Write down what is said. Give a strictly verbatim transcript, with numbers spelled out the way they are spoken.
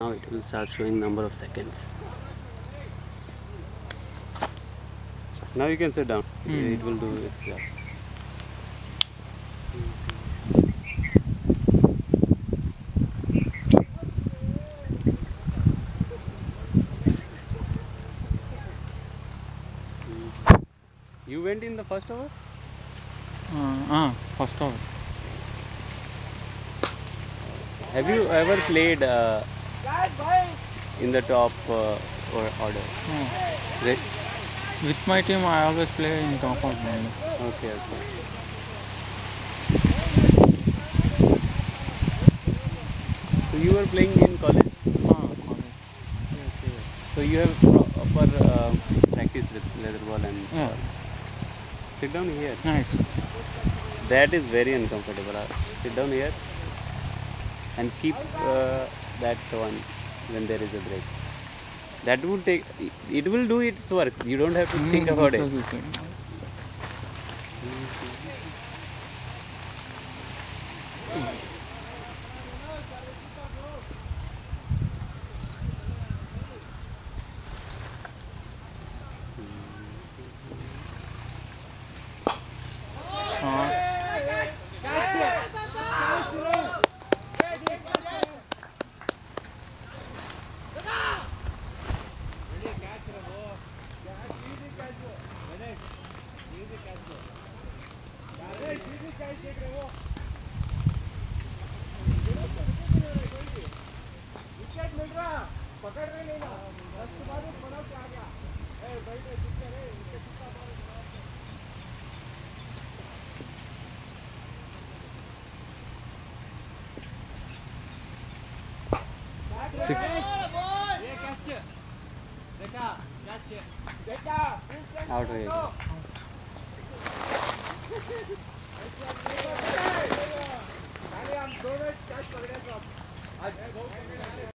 Now it will start showing number of seconds. Now you can sit down. Hmm. It will do its job. You went in the first over? Uh, ah, first over. Have you ever played uh, in the top uh, or order? Oh. Right? With my team, I always play in top order only. Okay, okay. So you were playing in college? Ah, college. Okay. So you have proper uh, practice with leather ball and Yeah. ball. Sit down here. Nice. That is very uncomfortable. Uh, Sit down here and keep uh, that one when there is a break. That would take. It will do its work. You don't have to think Hmm, about yes, it. yes, yes. Shot. Six. Out हो गया.